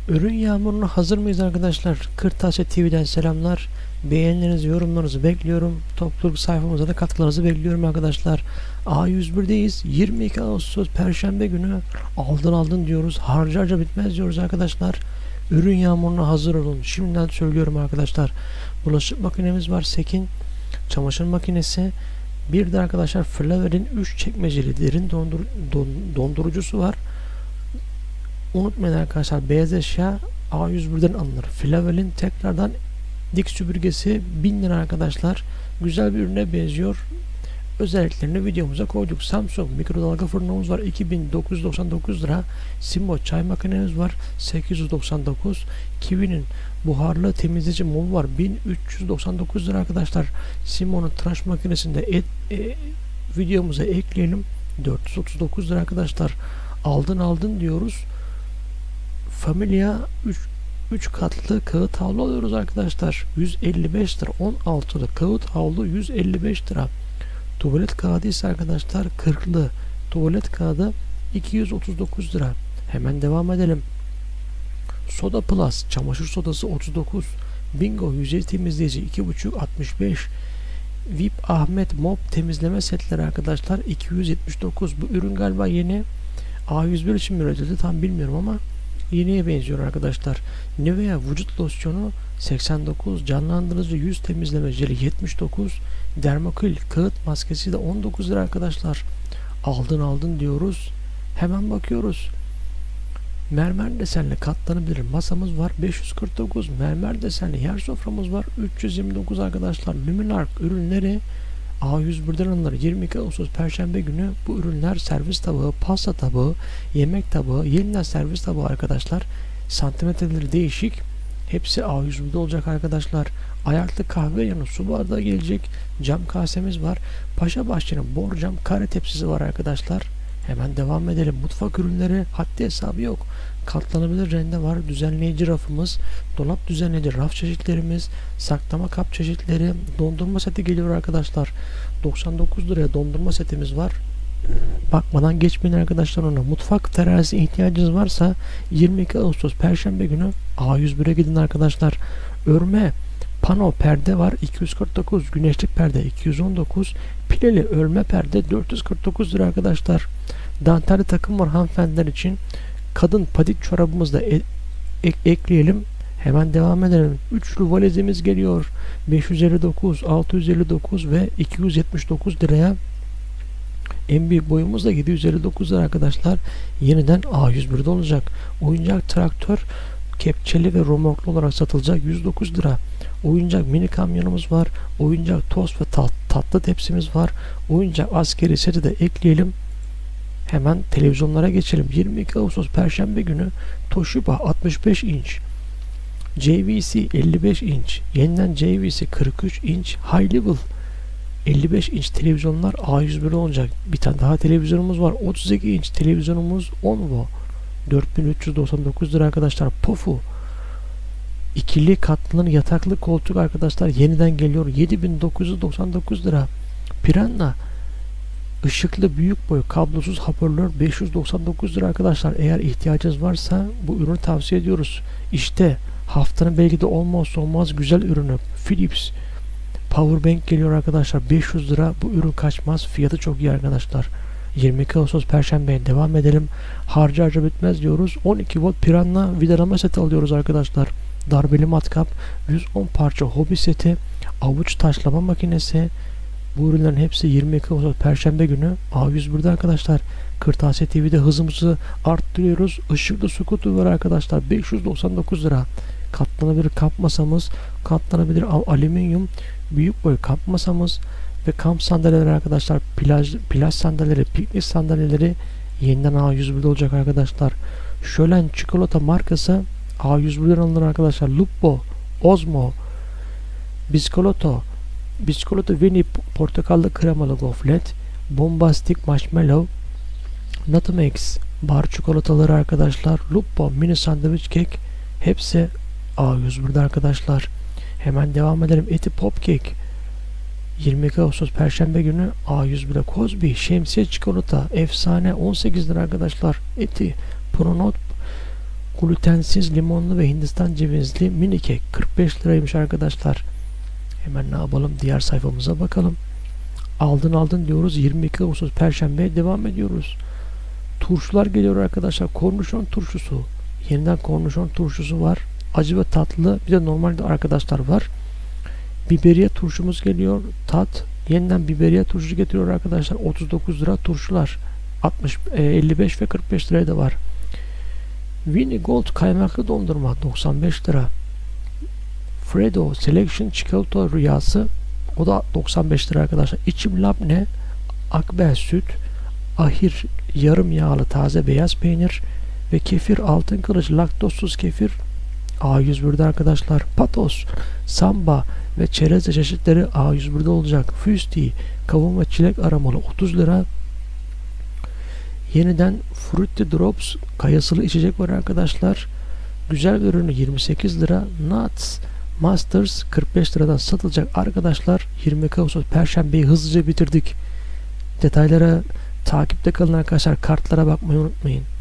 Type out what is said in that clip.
Ürün yağmuruna hazır mıyız arkadaşlar? Kırtasiye TV'den selamlar. Beğenilerinizi, yorumlarınızı bekliyorum. Topluluk sayfamıza da katkılarınızı bekliyorum arkadaşlar. A101'deyiz. 22 Ağustos Perşembe günü aldın diyoruz. Harcarca bitmez diyoruz arkadaşlar. Ürün yağmuruna hazır olun. Şimdiden söylüyorum arkadaşlar. Bulaşık makinemiz var. Sekin. Çamaşır makinesi. Bir de arkadaşlar Flaver'in 3 çekmeceli derin dondurucusu var. Unutmayın arkadaşlar, beyaz eşya A101'den alınır. Flavel'in tekrardan dik süpürgesi 1000 lira arkadaşlar. Güzel bir ürüne benziyor. Özelliklerini videomuza koyduk. Samsung mikrodalga fırınımız var 2999 lira. Simbo çay makinemiz var 899. Kiwi'nin buharlı temizleyici mobu var 1399 lira arkadaşlar. Simbo'nun tıraş makinesinde videomuza ekleyelim 439 lira arkadaşlar. Aldın diyoruz. Familia 3 katlı kağıt havlu alıyoruz arkadaşlar. 155 lira. 16'lı kağıt havlu 155 lira. Tuvalet kağıdı ise arkadaşlar 40'lı tuvalet kağıdı 239 lira. Hemen devam edelim. Soda Plus çamaşır sodası 39. Bingo yüzey temizleyici 2,5 65. VIP Ahmet mop temizleme setleri arkadaşlar 279. Bu ürün galiba yeni. A101 için mi üretildi tam bilmiyorum ama yeniye benziyor arkadaşlar. Nivea vücut losyonu 89, canlandırıcı yüz temizleme jeli 79, Dermokil kağıt maskesi de 19 lira arkadaşlar. Aldın diyoruz. Hemen bakıyoruz. Mermer desenli katlanabilir masamız var 549, mermer desenli yer soframız var 329 arkadaşlar. Luminark ürünleri A101'den alınır. 22 Ağustos Perşembe günü bu ürünler servis tabağı, pasta tabağı, yemek tabağı, yeniden servis tabağı arkadaşlar. Santimetreleri değişik. Hepsi A101'de olacak arkadaşlar. Ayaklı kahve yanı su bardağı gelecek. Cam kasemiz var. Paşa Bahçe'nin borcam kare tepsisi var arkadaşlar. Hemen devam edelim. Mutfak ürünleri haddi hesabı yok. Katlanabilir rende var. Düzenleyici rafımız, dolap düzenleyici raf çeşitlerimiz, saklama kap çeşitleri, dondurma seti geliyor arkadaşlar. 99 liraya dondurma setimiz var. Bakmadan geçmeyin arkadaşlar ona. Mutfak terazisi ihtiyacınız varsa 22 Ağustos Perşembe günü A101'e gidin arkadaşlar. Örme pano perde var 249, güneşlik perde 219, pileli örme perde 449 lira arkadaşlar. Dantelli takım var hanımefendiler için. Kadın patik çorabımızı da ekleyelim. Hemen devam edelim. Üçlü valizimiz geliyor. 559, 659 ve 279 liraya. En büyük boyumuz da 759 lira arkadaşlar. Yeniden A101'de olacak. Oyuncak traktör kepçeli ve romorklu olarak satılacak 109 lira. Oyuncak mini kamyonumuz var. Oyuncak tost ve tatlı tepsimiz var. Oyuncak askeri seti de ekleyelim. Hemen televizyonlara geçelim. 22 Ağustos Perşembe günü Toshiba 65 inç, JVC 55 inç, yeniden JVC 43 inç, High Level 55 inç televizyonlar A101'de olacak. Bir tane daha televizyonumuz var. 32 inç televizyonumuz Onvo 4399 lira arkadaşlar. Pofu ikili katlı yataklı koltuk arkadaşlar yeniden geliyor. 7999 lira. Piranha Işıklı büyük boy kablosuz hoparlör 599 lira arkadaşlar. Eğer ihtiyacınız varsa bu ürünü tavsiye ediyoruz. İşte haftanın belki de olmazsa olmaz güzel ürünü Philips Powerbank geliyor arkadaşlar. 500 lira. Bu ürün kaçmaz. Fiyatı çok iyi arkadaşlar. 22 Ağustos Perşembe'ye devam edelim. Harca bitmez diyoruz. 12 volt Piranha vidalama seti alıyoruz arkadaşlar. Darbeli matkap, 110 parça hobi seti, avuç taşlama makinesi. Bu ürünlerin hepsi 22 Ağustos Perşembe günü A101'de arkadaşlar. Kırtasiye TV'de hızımızı arttırıyoruz. Işıklı skuter var arkadaşlar. 599 lira. Katlanabilir kamp masamız, katlanabilir alüminyum büyük boy kamp masamız ve kamp sandalyeleri arkadaşlar. Plaj sandalyeleri, piknik sandalyeleri yeniden A101'de olacak arkadaşlar. Şölen çikolata markası A101'den alınır arkadaşlar. Lupo, Osmo, Biscotto Vini portakallı kremalı gofret, bombastik marshmallow, Nutmex bar çikolataları arkadaşlar, Lupo mini sandviç kek hepsi A101'de arkadaşlar. Hemen devam edelim. Eti pop kek 22 Ağustos Perşembe günü A101'de. Cosby şemsiye çikolata efsane 18 lira arkadaşlar. Eti Pronot Glutensiz limonlu ve Hindistan cevizli mini kek 45 liraymış arkadaşlar. Hemen ne yapalım? Diğer sayfamıza bakalım. Aldın diyoruz. 22 Ağustos Perşembe'ye devam ediyoruz. Turşular geliyor arkadaşlar. Kornişon turşusu. Yeniden kornişon turşusu var. Acı ve tatlı. Bir de normal arkadaşlar var. Biberiye turşumuz geliyor. Yeniden biberiye turşusu getiriyor arkadaşlar. 39 lira turşular. 55 ve 45 liraya da var. Winnie Gold kaymaklı dondurma 95 lira. Fredo Selection çikolata rüyası, o da 95 lira arkadaşlar. İçim labne, akbel süt, ahir yarım yağlı taze beyaz peynir ve kefir altın kılıç laktozsuz kefir A101'de arkadaşlar. Patos, samba ve çerez çeşitleri A101'de olacak. Füsti kavun ve çilek aromalı 30 lira. Yeniden Fruity Drops kayasılı içecek var arkadaşlar. Güzel bir ürünü 28 lira. Nuts Masters 45 liradan satılacak arkadaşlar. 22 Ağustos Perşembeyi hızlıca bitirdik. Detaylara takipte kalın arkadaşlar. Kartlara bakmayı unutmayın.